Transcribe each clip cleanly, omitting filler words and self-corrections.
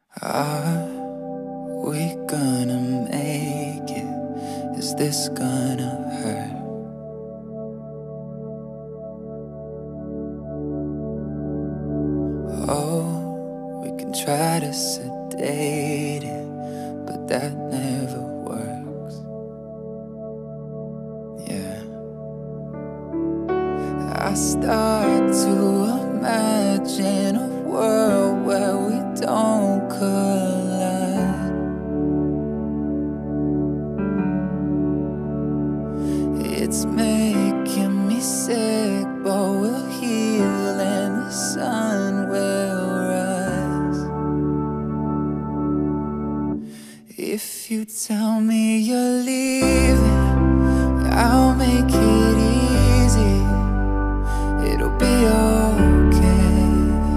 Are we gonna make it? Is this gonna hurt? Oh, we can try to sedate it, but that never works. Yeah, I start to imagine a world where we don't collide. It's making me sick, but we'll heal and the sun will rise. If you tell me you're leaving, I'll make it easy. It'll be okay.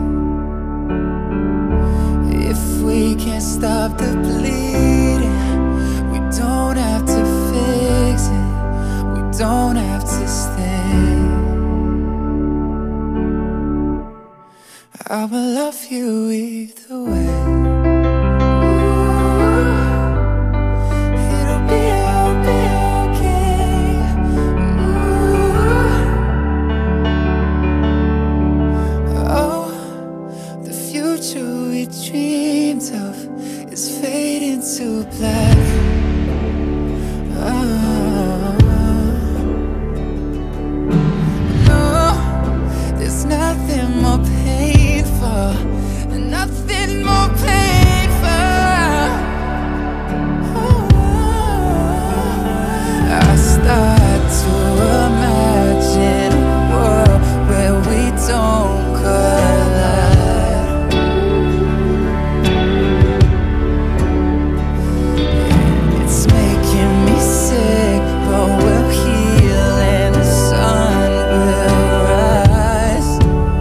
If we can't stop the bleeding, we don't have to fix it. We don't have to stay. I will love you either way. It'll be okay. Oh, the future we dreamed of is fading to black. There's nothing more painful, nothing more painful. I start to imagine a world where we don't collide. It's making me sick, but we'll heal and the sun will rise.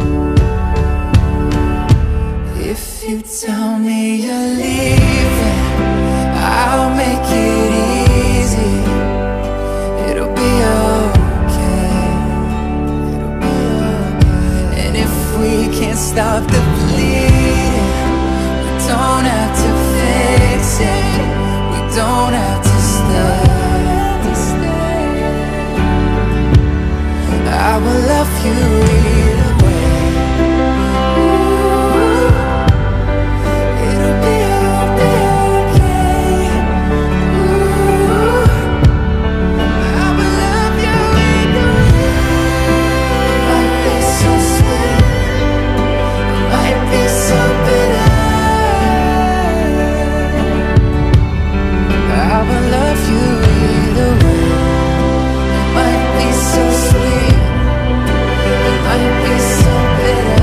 If you tell me you're leaving, I'll make it easy. It'll be okay. It'll be okay. And if we can't stop the bleeding, we don't have to fix it. We don't have to stay. I will love you either way. It'll be okay. I will love you either way. Might be so sweet, might be so bitter. I will love you either way. It might be so sweet, it might be so bitter.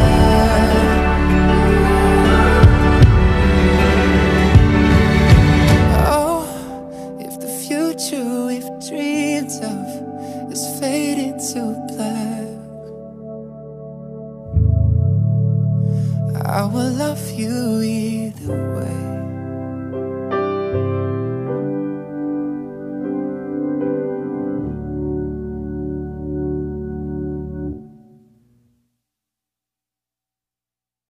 Oh, if the future we've dreamed of is fading to black, I will love you either way.